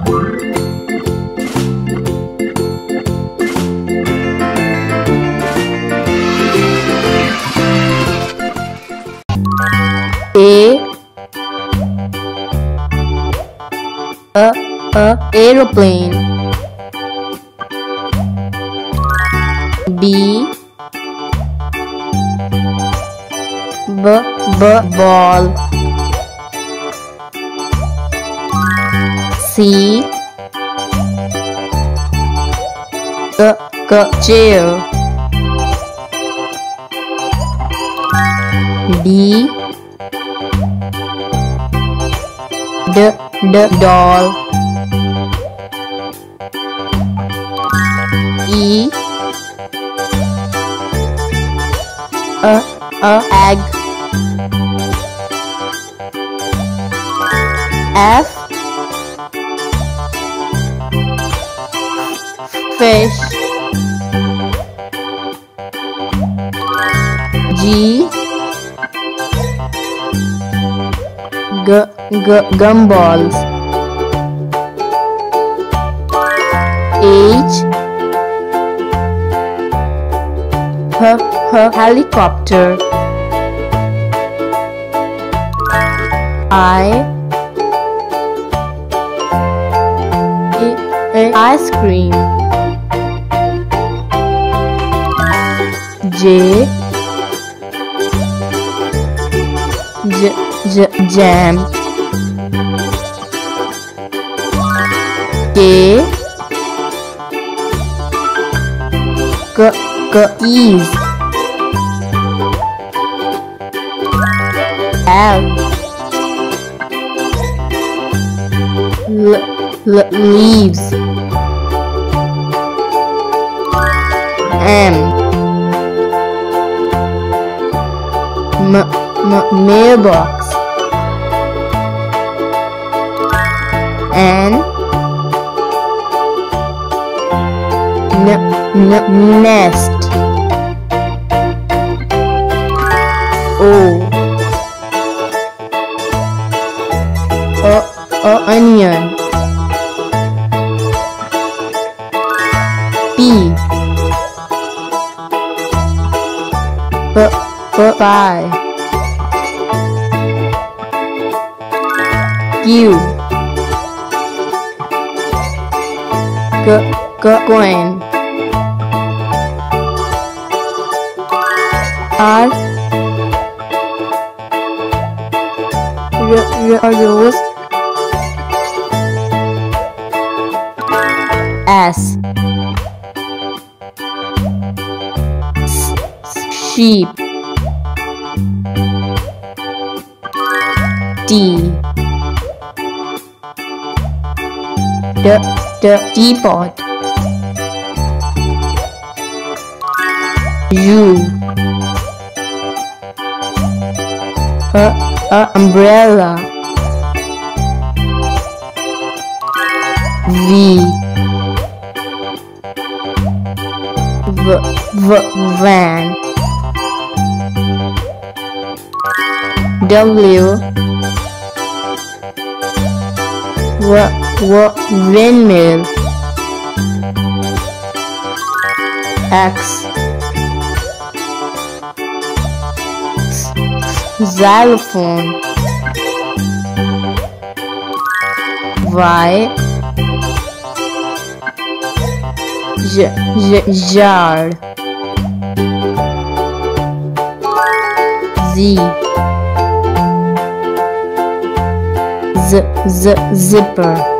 Aeroplane. B ball. C chair. D doll. E egg. F fish. G gumballs. H helicopter. I ice cream. J jam. K keys. L leaves. M mailbox. N nest. O onion. P pie. Q coin. R rose. S sheep. T teapot. U umbrella. V van. W windmill. X xylophone. Y jar. Z zipper.